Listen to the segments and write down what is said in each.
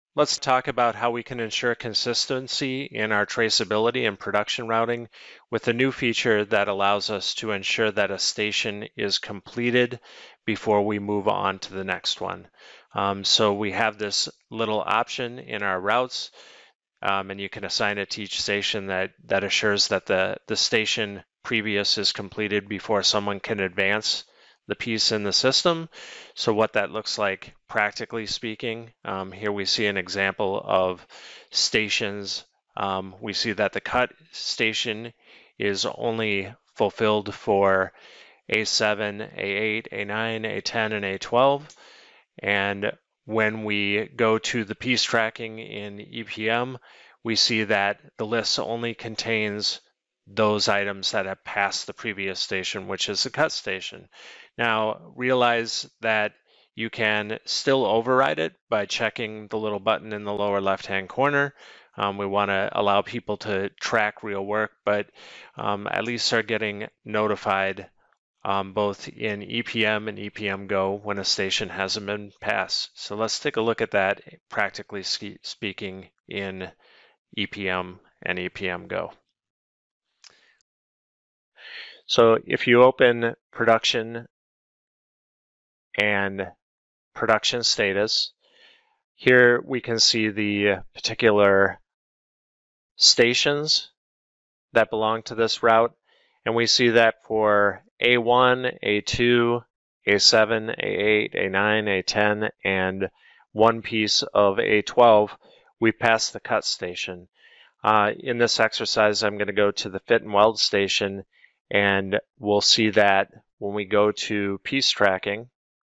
Let's talk about how we can ensure consistency in our traceability and production routing with a new feature that allows us to ensure that a station is completed before we move on to the next one. So we have this little option in our routes, and you can assign it to each station that assures that the station previous is completed before someone can advance the piece in the system. So what that looks like practically speaking, here we see an example of stations. We see that the cut station is only fulfilled for A7, A8, A9, A10, and A12. And when we go to the piece tracking in EPM, we see that the list only contains those items that have passed the previous station, which is the cut station. Now, realize that you can still override it by checking the little button in the lower left-hand corner. We want to allow people to track real work, but at least start getting notified both in EPM and EPM Go when a station hasn't been passed. So let's take a look at that practically speaking in EPM and EPM Go. So if you open production and production status, here we can see the particular stations that belong to this route. And we see that for A1, A2, A7, A8, A9, A10, and one piece of A12, we passed the cut station. In this exercise, I'm going to go to the fit and weld station, and we'll see that when we go to piece tracking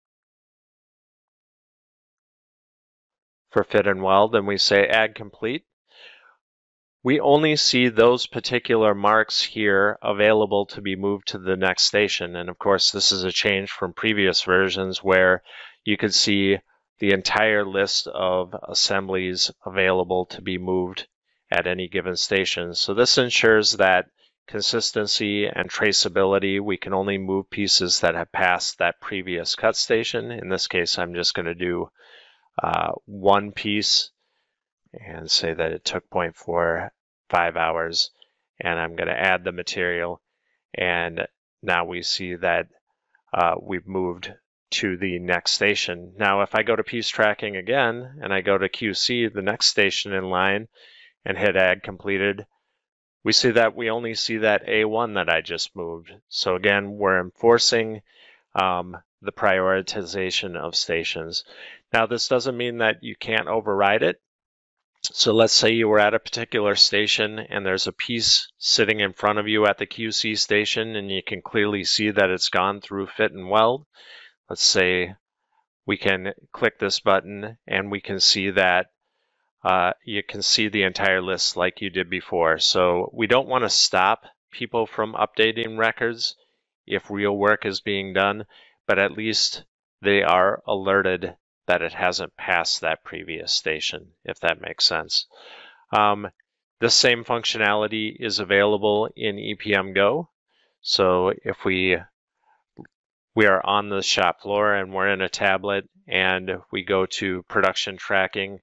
for fit and weld, and we say add complete, we only see those particular marks here available to be moved to the next station. And of course, this is a change from previous versions where you could see the entire list of assemblies available to be moved at any given station. So this ensures that consistency and traceability. We can only move pieces that have passed that previous cut station. In this case, I'm just going to do one piece and say that it took 0.45 hours, and I'm going to add the material, and now we see that we've moved to the next station. Now if I go to piece tracking again and I go to QC, the next station in line, and hit add completed, we see that we only see that A1 that I just moved. So again, we're enforcing the prioritization of stations. Now this doesn't mean that you can't override it. So let's say you were at a particular station and there's a piece sitting in front of you at the QC station and you can clearly see that it's gone through fit and weld. Let's say we can click this button and we can see that you can see the entire list like you did before. So we don't want to stop people from updating records if real work is being done, but at least they are alerted that it hasn't passed that previous station, if that makes sense. This same functionality is available in EPM Go. So if we are on the shop floor and we're in a tablet and we go to production tracking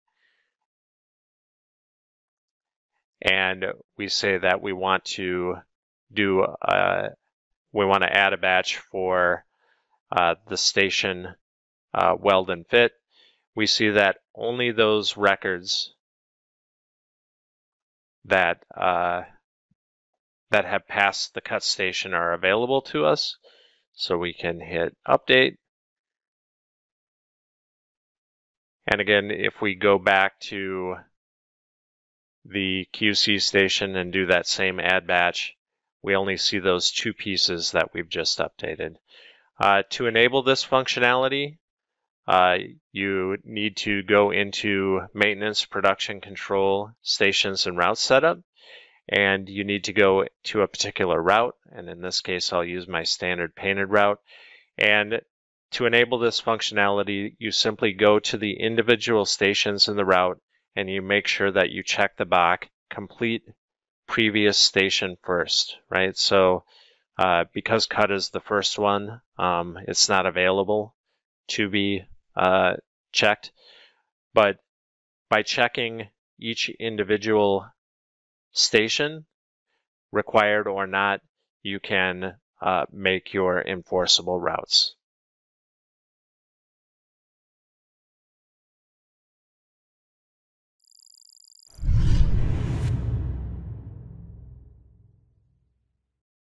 and we say that we want to do we want to add a batch for the station weld and fit, we see that only those records that that have passed the cut station are available to us. So we can hit update. And again, if we go back to the QC station and do that same add batch, we only see those two pieces that we've just updated. To enable this functionality, you need to go into maintenance, production control, stations, and route setup, and you need to go to a particular route. And in this case, I'll use my standard painted route. And to enable this functionality, you simply go to the individual stations in the route and you make sure that you check the box, complete previous station first, right? So because cut is the first one, it's not available to be checked. But By checking each individual station, required or not, you can make your enforceable routes.